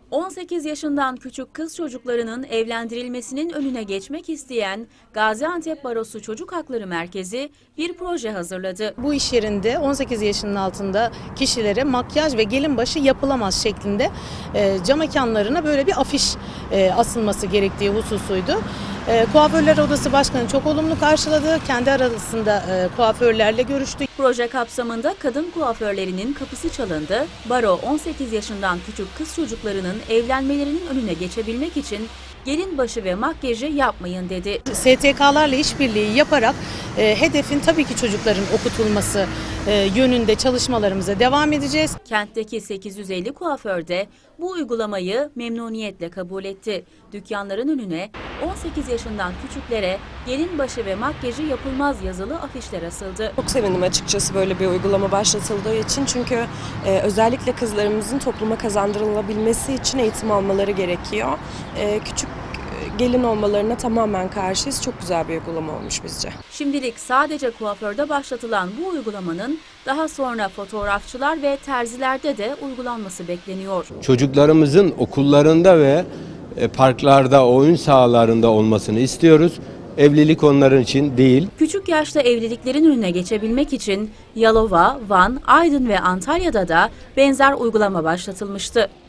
18 yaşından küçük kız çocuklarının evlendirilmesinin önüne geçmek isteyen Gaziantep Barosu Çocuk Hakları Merkezi bir proje hazırladı. Bu iş yerinde 18 yaşının altında kişilere makyaj ve gelin başı yapılamaz şeklinde cam mekanlarına böyle bir afiş asılması gerektiği hususuydu. Kuaförler Odası Başkanı çok olumlu karşıladı. Kendi arasında kuaförlerle görüştü. Proje kapsamında kadın kuaförlerinin kapısı çalındı. Baro 18 yaşından küçük kız çocuklarının evlenmelerinin önüne geçebilmek için gelin başı ve makyajı yapmayın dedi. STK'larla işbirliği yaparak hedefin tabii ki çocukların okutulması yönünde çalışmalarımıza devam edeceğiz. Kentteki 850 kuaför de bu uygulamayı memnuniyetle kabul etti. Dükkanların önüne 18 yaşından küçüklere gelin başı ve makyajı yapılmaz yazılı afişler asıldı. Çok sevindim açıkçası böyle bir uygulama başlatıldığı için, çünkü özellikle kızlarımızın topluma kazandırılabilmesi için eğitim almaları gerekiyor. Küçük gelin olmalarına tamamen karşıyız. Çok güzel bir uygulama olmuş bizce. Şimdilik sadece kuaförde başlatılan bu uygulamanın daha sonra fotoğrafçılar ve terzilerde de uygulanması bekleniyor. Çocuklarımızın okullarında ve parklarda, oyun sahalarında olmasını istiyoruz. Evlilik onların için değil. Küçük yaşta evliliklerin önüne geçebilmek için Yalova, Van, Aydın ve Antalya'da da benzer uygulama başlatılmıştı.